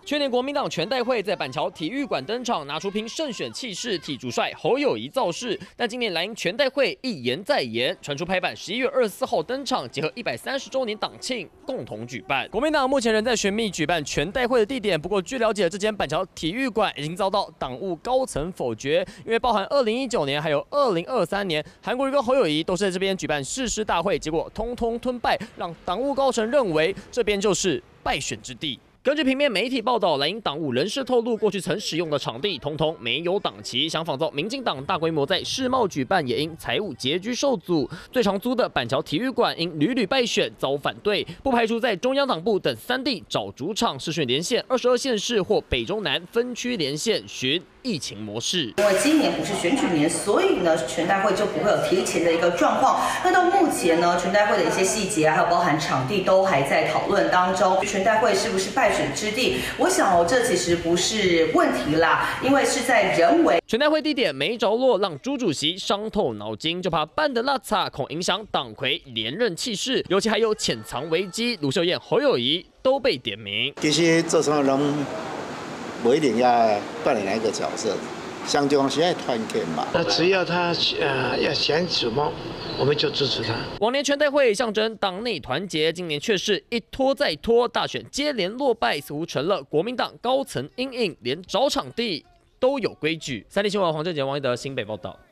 去年国民党全代会在板桥体育馆登场，拿出凭胜选气势替主帅侯友宜造势。但今年蓝营全代会一延再延，传出拍板11月24号登场，结合130周年党庆共同举办。国民党目前仍在寻觅举办全代会的地点，不过据了解，这间板桥体育馆已经遭到党务高层否决，因为包含2019年还有2023年，韩国瑜跟侯友宜都是在这边举办誓师大会，结果通通吞败，让党务高层认为这边就是败选之地。根据平面媒体报道，蓝营党务人士透露，过去曾使用的场地通通没有党旗，想仿造民进党大规模在世贸举办，也因财务拮据受阻。最常租的板桥体育馆因屡屡败选遭反对，不排除在中央党部等3地找主场，视讯连线22县市或北中南分区连线寻疫情模式。 因为今年不是选举年，所以呢，全代会就不会有提前的一个状况。那到目前呢，全代会的一些细节，还有包含场地，都还在讨论当中。全代会是不是败选之地？我想哦，这其实不是问题啦，因为是在人为。 全代会地点没着落，让朱主席伤透脑筋，就怕办得落差，恐影响党魁连任气势。尤其还有潜藏危机，卢秀燕、侯友宜都被点名。 其实做什么人不一定要扮演哪一个角色，像对方现在团结嘛。 那只要他要选什么，我们就支持他。 往年全代会象征党内团结，今年却是一拖再拖，大选接连落败，似乎成了国民党高层阴影，连找场地都有规矩。3立新闻黄正杰、王一德新北报道。